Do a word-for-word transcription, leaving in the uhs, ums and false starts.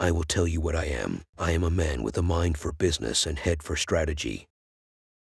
I will tell you what I am. I am a man with a mind for business and head for strategy.